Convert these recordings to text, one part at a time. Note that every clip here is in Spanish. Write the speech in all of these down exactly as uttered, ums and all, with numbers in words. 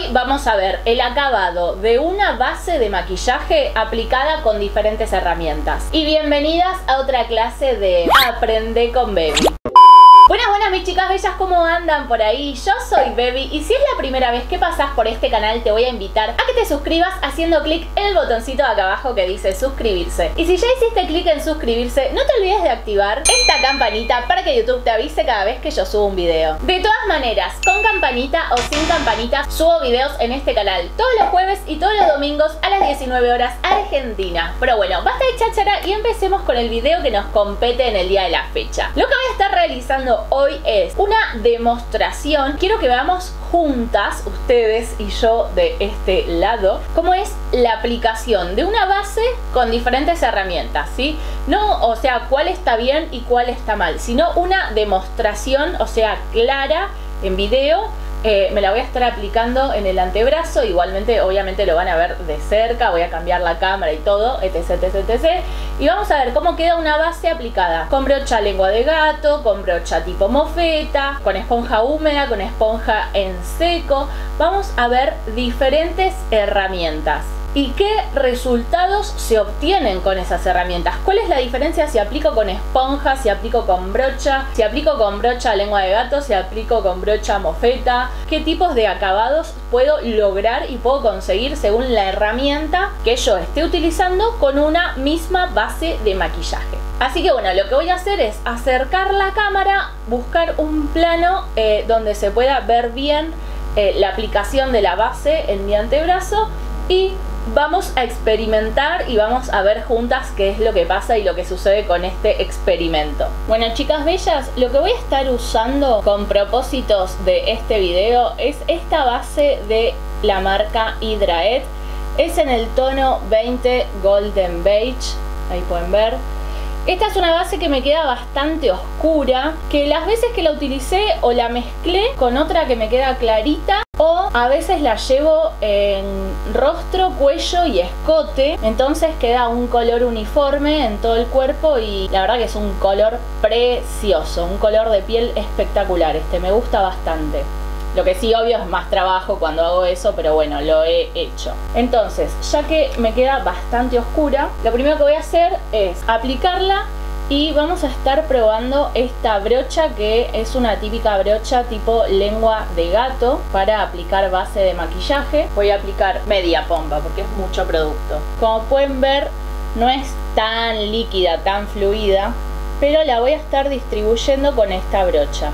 vamos a ver el acabado de una base de maquillaje aplicada con diferentes herramientas. Y bienvenidas a otra clase de Aprende con Bebi. Buenas, buenas mis chicas bellas, ¿cómo andan por ahí? Yo soy Bebi y si es la primera vez que pasas por este canal te voy a invitar a que te suscribas haciendo clic en el botoncito de acá abajo que dice suscribirse. Y si ya hiciste clic en suscribirse, no te olvides de activar esta campanita para que YouTube te avise cada vez que yo subo un video. De todas maneras, con campanita o sin campanita, subo videos en este canal todos los jueves y todos los domingos a las diecinueve horas Argentina. Pero bueno, basta de cháchara y empecemos con el video que nos compete en el día de la fecha. Lo que voy a estar realizando hoy es una demostración. Quiero que veamos juntas, ustedes y yo de este lado, cómo es la aplicación de una base con diferentes herramientas, ¿sí? No, o sea, cuál está bien y cuál está mal, sino una demostración, o sea, clara en video. Eh, me la voy a estar aplicando en el antebrazo, igualmente obviamente lo van a ver de cerca, voy a cambiar la cámara y todo, etc, etc, etc. Y vamos a ver cómo queda una base aplicada con brocha lengua de gato, con brocha tipo mofeta, con esponja húmeda, con esponja en seco. Vamos a ver diferentes herramientas y qué resultados se obtienen con esas herramientas. ¿Cuál es la diferencia si aplico con esponja, si aplico con brocha, si aplico con brocha lengua de gato, si aplico con brocha mofeta? ¿Qué tipos de acabados puedo lograr y puedo conseguir según la herramienta que yo esté utilizando con una misma base de maquillaje? Así que bueno, lo que voy a hacer es acercar la cámara, buscar un plano eh, donde se pueda ver bien eh, la aplicación de la base en mi antebrazo y vamos a experimentar y vamos a ver juntas qué es lo que pasa y lo que sucede con este experimento. Bueno, chicas bellas, lo que voy a estar usando con propósitos de este video es esta base de la marca Hydraet. Es en el tono veinte Golden Beige, ahí pueden ver. Esta es una base que me queda bastante oscura, que las veces que la utilicé o la mezclé con otra que me queda clarita, o a veces la llevo en rostro, cuello y escote, entonces queda un color uniforme en todo el cuerpo y la verdad que es un color precioso, un color de piel espectacular. Este me gusta bastante. Lo que sí, obvio, es más trabajo cuando hago eso, pero bueno, lo he hecho. Entonces, ya que me queda bastante oscura, lo primero que voy a hacer es aplicarla y vamos a estar probando esta brocha, que es una típica brocha tipo lengua de gato para aplicar base de maquillaje. Voy a aplicar media pompa porque es mucho producto. Como pueden ver, no es tan líquida, tan fluida, pero la voy a estar distribuyendo con esta brocha.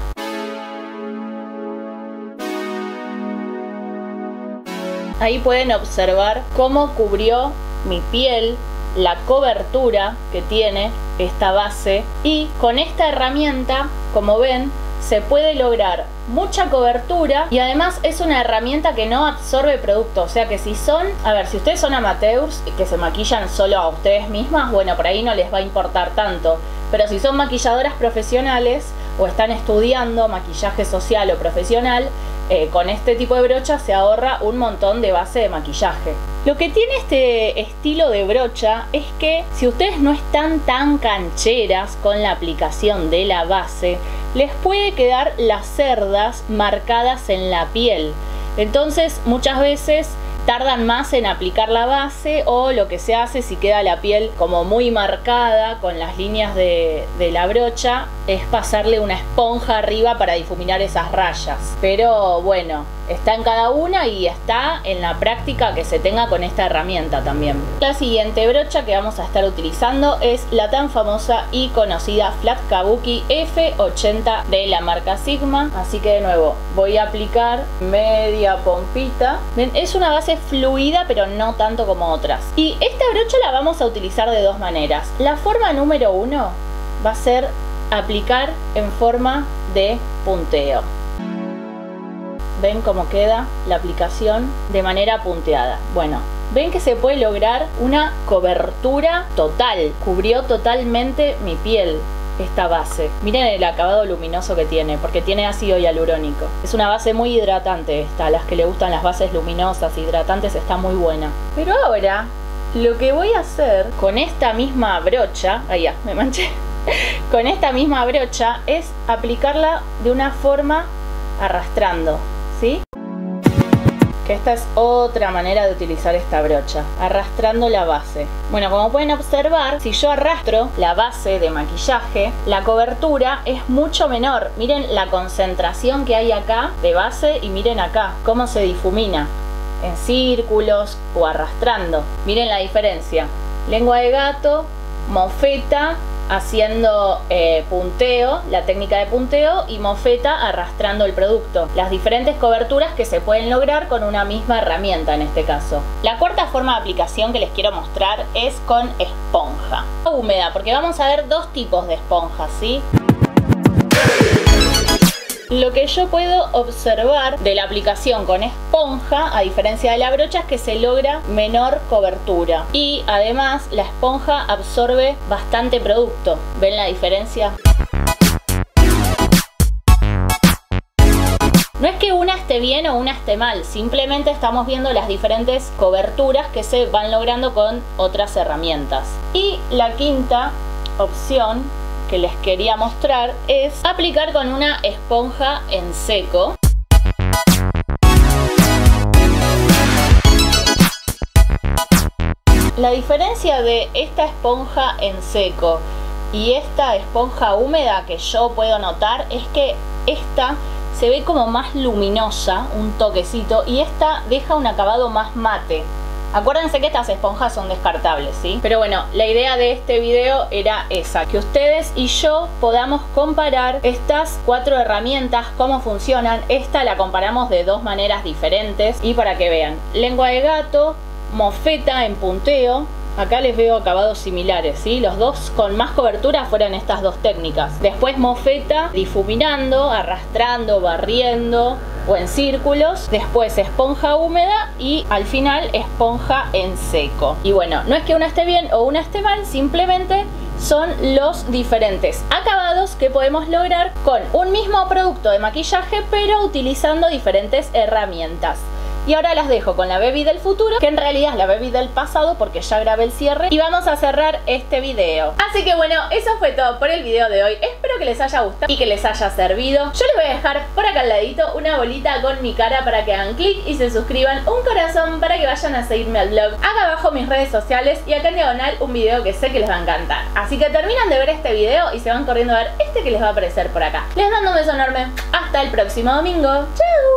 Ahí pueden observar cómo cubrió mi piel, la cobertura que tiene esta base, y con esta herramienta, como ven, se puede lograr mucha cobertura y además es una herramienta que no absorbe producto. O sea que si son, a ver, si ustedes son amateurs que se maquillan solo a ustedes mismas, bueno, por ahí no les va a importar tanto. Pero si son maquilladoras profesionales o están estudiando maquillaje social o profesional, eh, con este tipo de brocha se ahorra un montón de base de maquillaje. Lo que tiene este estilo de brocha es que si ustedes no están tan cancheras con la aplicación de la base, les puede quedar las cerdas marcadas en la piel. Entonces muchas veces tardan más en aplicar la base, o lo que se hace si queda la piel como muy marcada con las líneas de, de la brocha es pasarle una esponja arriba para difuminar esas rayas. Pero bueno, está en cada una y está en la práctica que se tenga con esta herramienta también. La siguiente brocha que vamos a estar utilizando es la tan famosa y conocida Flat Kabuki F ochenta de la marca Sigma. Así que de nuevo voy a aplicar media pompita. Ven, es una base fluida pero no tanto como otras. Y esta brocha la vamos a utilizar de dos maneras. La forma número uno va a ser aplicar en forma de punteo. Ven cómo queda la aplicación de manera punteada. Bueno, ven que se puede lograr una cobertura total. Cubrió totalmente mi piel esta base. Miren el acabado luminoso que tiene, porque tiene ácido hialurónico. Es una base muy hidratante esta. A las que le gustan las bases luminosas, hidratantes, está muy buena. Pero ahora, lo que voy a hacer con esta misma brocha... Ahí ya, me manché. Con esta misma brocha es aplicarla de una forma arrastrando, ¿sí? que esta es otra manera de utilizar esta brocha, arrastrando la base. Bueno, como pueden observar, si yo arrastro la base de maquillaje, la cobertura es mucho menor. Miren la concentración que hay acá de base y miren acá cómo se difumina en círculos o arrastrando. Miren la diferencia. Lengua de gato, mofeta haciendo eh, punteo, la técnica de punteo, y mofeta arrastrando el producto. Las diferentes coberturas que se pueden lograr con una misma herramienta en este caso. La cuarta forma de aplicación que les quiero mostrar es con esponja húmeda, porque vamos a ver dos tipos de esponjas, ¿sí? Lo que yo puedo observar de la aplicación con esponja, a diferencia de la brocha, es que se logra menor cobertura. Y además la esponja absorbe bastante producto. ¿Ven la diferencia? No es que una esté bien o una esté mal, simplemente estamos viendo las diferentes coberturas que se van logrando con otras herramientas. Y la quinta opción que les quería mostrar es aplicar con una esponja en seco. La diferencia de esta esponja en seco y esta esponja húmeda que yo puedo notar es que esta se ve como más luminosa, un toquecito, y esta deja un acabado más mate. Acuérdense que estas esponjas son descartables, ¿sí? Pero bueno, la idea de este video era esa, que ustedes y yo podamos comparar estas cuatro herramientas, cómo funcionan. Esta la comparamos de dos maneras diferentes y para que vean. Lengua de gato, mofeta en punteo. Acá les veo acabados similares, ¿sí? Los dos con más cobertura fueron estas dos técnicas. Después mofeta difuminando, arrastrando, barriendo o en círculos. Después esponja húmeda y al final esponja en seco. Y bueno, no es que una esté bien o una esté mal, simplemente son los diferentes acabados que podemos lograr con un mismo producto de maquillaje, pero utilizando diferentes herramientas. Y ahora las dejo con la Baby del futuro, que en realidad es la Baby del pasado porque ya grabé el cierre, y vamos a cerrar este video. Así que bueno, eso fue todo por el video de hoy. Espero que les haya gustado y que les haya servido. Yo les voy a dejar por acá al ladito una bolita con mi cara para que hagan clic y se suscriban, un corazón para que vayan a seguirme al blog, acá abajo mis redes sociales y acá en diagonal un video que sé que les va a encantar. Así que terminan de ver este video y se van corriendo a ver este que les va a aparecer por acá. Les mando un beso enorme. Hasta el próximo domingo. ¡Chau!